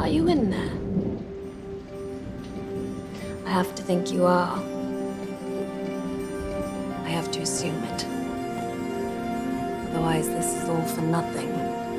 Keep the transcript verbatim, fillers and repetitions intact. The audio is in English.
Are you in there? I have to think you are. I have to assume it. Otherwise, this is all for nothing.